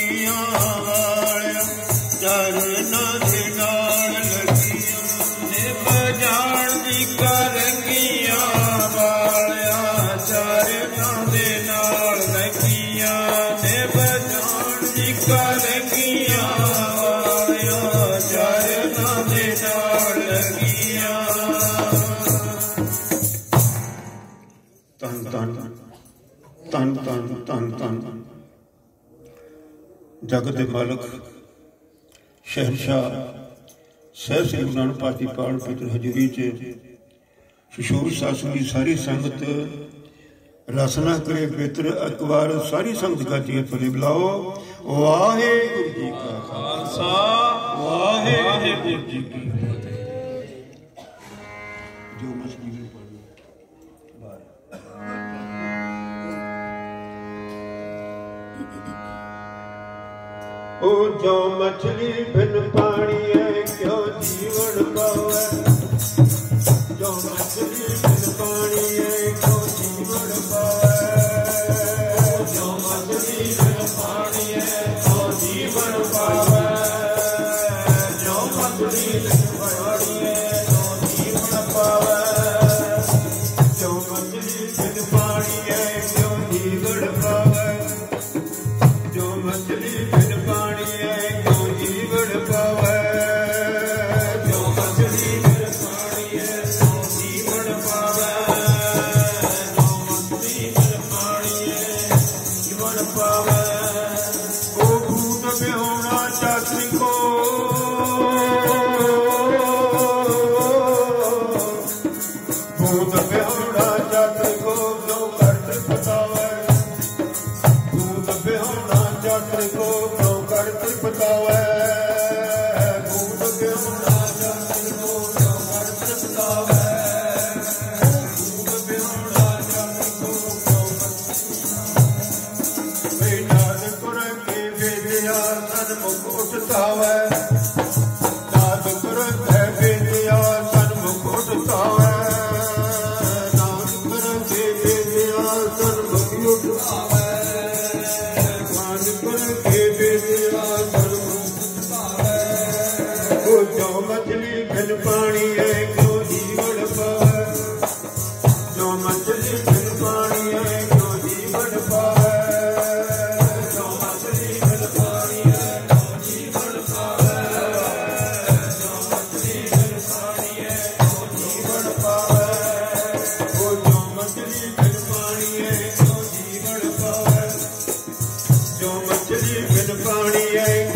जगत के मालक शहनशाह सह श्री गुरु नानक पातशाह पावन पवित्र हजूरी च सुशोभ सासू की सारी संगत रसना करे पवित्र अकबार सारी संगत का जी फले बुलाओ। वाहेगुरु जी का खालसा वाहेगुरु जी की जो मछली ओ जो मछली बिन पानी है क्यों जीवन पावे। जो मछली बिन पानी है क्यों जीवन पावे। जो मछली बिन पानी है क्यों जीवन पावे। जो मछली बिन पानी है क्यों जीवन पावे। जो मछली बिन पानी है क्यों जीवन पावे। जो मछली बिन पानी है क्यों जीवन पावे। जो मछली बिन पानी है क्यों जीवन पावे। जो मछली बिन पानी है जीवन पावे। ओ भूत बेहोना चात्री को भूत बेहोना चात्री को क्यों करते बतावे। भूत बेहोना चात्री को क्यों करते बतावे। भूत बेहोना चात्री को क्यों करते बतावे। भूत बेहोना चात्री को क्यों नाद कर के बेदिया सन्मुख उठतावे। नाद कर के बेदिया सन्मुख उठतावे। नाद कर के बेदिया सन्मुख उठतावे। जो मछली बिन पानी है क्यों जीवन पावे। जो मछली बिन पानी है क्यों जीवन पावे। जो मछली बिन पानी है क्यों जीवन पावे। जो मछली बिन पानी है क्यों जीवन पावे। जो मछली बिन पानी है क्यों जीवन पावे। जो मछली बिन पानी है